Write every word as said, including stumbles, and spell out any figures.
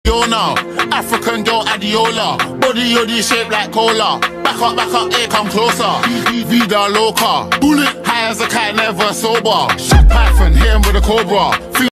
Yo now, African girl Adiola, body yoddy shaped like cola. Back up, back up, here come closer. Vida loca, bullet high as a cat, never sober. Python, hit him with a cobra.